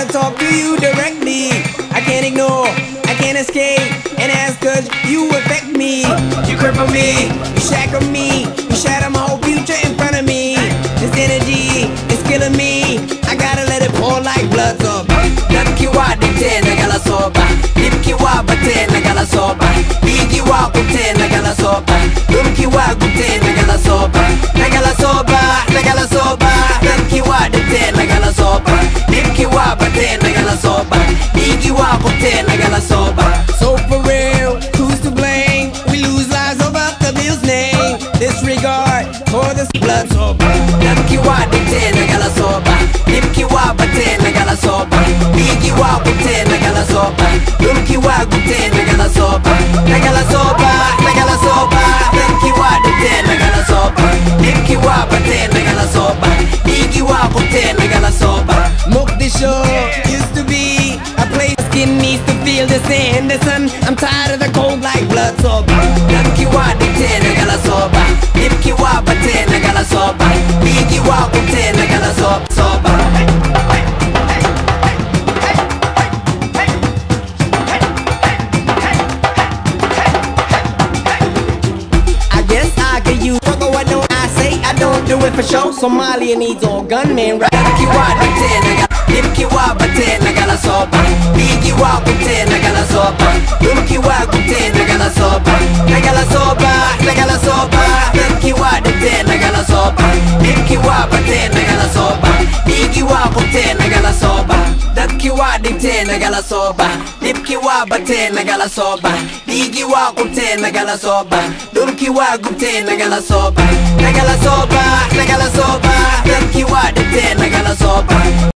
talk to you directly. I can't ignore, I can't escape, and ask cause you affect me. You cripple me, you shackle me, you shatter my whole future in front of me. This energy is killing me, I gotta let it pour like blood soba. Namkiwa dite nagala soba, Nimkiwa bate nagala soba, Bigiwa kute nagala soba, Numkiwa kute nagala soba, nagala soba, nagala soba. Namkiwa dite nagala soba, Nimkiwa bate nagala soba, Bigiwa kute nagala soba. So for real, who's to blame? We lose lives over the Bill's name. Disregard for this blood soba. Namkiwa dite nagala soba, Nimkiwa bate nagala soba, Bigiwa kute nagala soba, Numkiwa kute nagala soba, nagala soba, nagala soba. Namkiwa dite nagala soba, Nimkiwa bate nagala soba, Bigiwa kute nagala soba. Mogadishu used to be a place skin needs to feel the sand. The sun, I'm tired of the cold like blood soba. Namkiwa dite nagala soba, Nimkiwa bate nagala soba, Bigiwa kute nagala soba. I guess I could use what don't I say? I don't do it for show. Somalia needs all gunmen, right? Namkiwa dite nagala, Nimkiwa bate nagala soba, Bigiwa kute nagala soba, Numkiwa kute nagala soba, nagala soba, nagala soba. Namkiwa dite nagala soba, Nimkiwa bate nagala soba, Bigiwa kute nagala soba. Namkiwa dite nagala soba, Nimkiwa bate nagala soba, Bigiwa kute nagala soba, Numkiwa kute nagala soba, nagala soba, nagala soba.